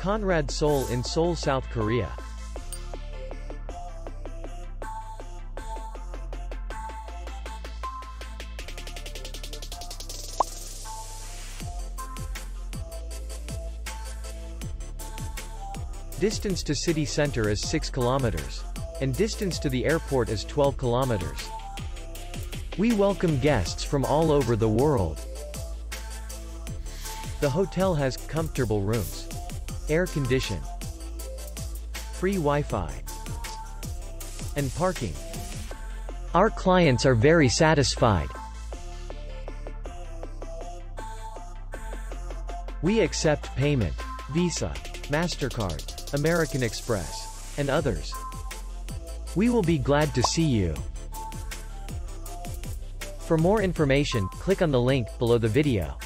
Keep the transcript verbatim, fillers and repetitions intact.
Conrad Seoul in Seoul, South Korea. Distance to city center is six kilometers. And distance to the airport is twelve kilometers. We welcome guests from all over the world. The hotel has comfortable rooms, air condition, free Wi-Fi, and parking. Our clients are very satisfied. We accept payment, Visa, MasterCard, American Express, and others. We will be glad to see you. For more information, click on the link below the video.